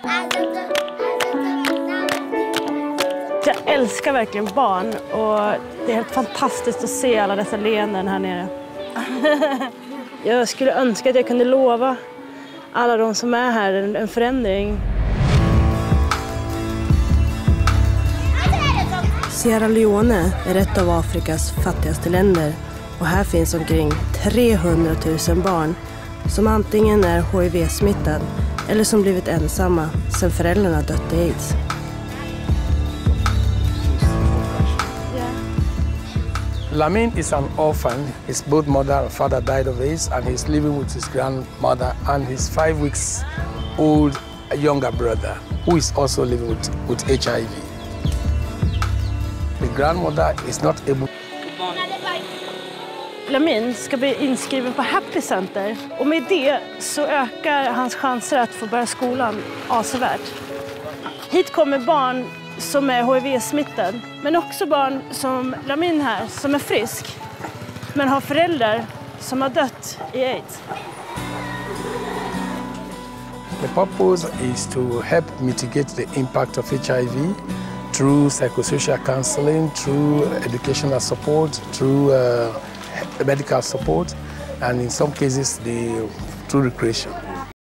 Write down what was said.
Jag älskar verkligen barn och det är helt fantastiskt att se alla dessa leenden här nere. Jag skulle önska att jag kunde lova alla de som är här en förändring. Sierra Leone är ett av Afrikas fattigaste länder och här finns omkring 300 000 barn som antingen är HIV-smittade eller som blivit ensamma sedan föräldrarna dött i AIDS. Lamin is an orphan. His both mother and father died of AIDS, and he's living with his grandmother and his 5 weeks old younger brother, who is also living with HIV. The grandmother is not able. Lamin ska bli inskriven på Happy Center och med det så ökar hans chanser att få börja skolan avsevärt. Hit kommer barn som är HIV-smittad, men också barn som Lamin här som är frisk men har föräldrar som har dött i AIDS. The purpose is to help mitigate the impact of HIV through psychosocial counseling, through educational support, through medical support, and in some cases through recreation.